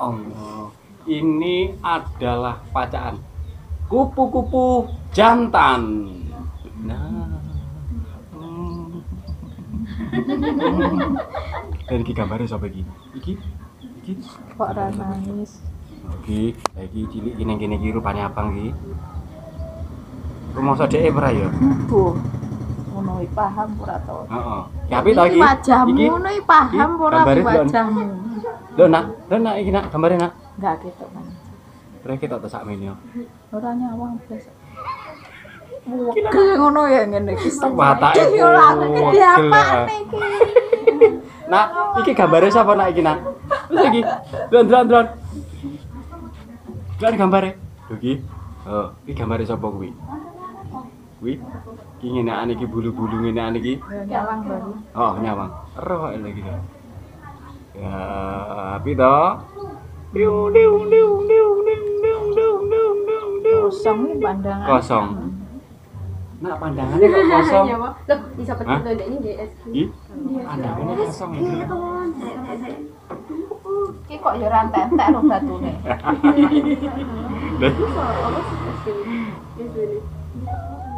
Allah. Ini adalah pacaan kupu-kupu jantan. Nah. Dan iki gambare sapa iki? Iki? Kok ora nangis? Iki, iki cilik iki ning kene iki rupane abang iki. Rumangsa dhek ora ya? Bu. Ngono iki paham ora to? Heeh. Ki apik to iki? Wajahmu Iki ngono iki paham ora gambare delok. wajahmu. Lho nak iki nak gambare nak. Enggak ketok kan. Rek ketok to sakmene yo. Ora nyawang biasa. Wegel ngono ya ngene iki. Watake ora gede apane iki. Nak, iki gambare sapa nak iki nak? Wis iki. Drone. Kan gambare. Lho iki. Oh, iki gambare sapa kuwi? Kuwi iki ngenekan iki bulu-bulu ngenekan iki. Ya nyawang baru. Oh, nyawang. Ero kok lagi to. Ya, api to. Diu. Kosong iki pandangan. Kosong. Nak pandangannya kok kosong. Loh, bisa pecut ndek ini GS. Iki pandangannya kosong iki. Iki kok ya ora entek lho batune. Lah, Apa sih?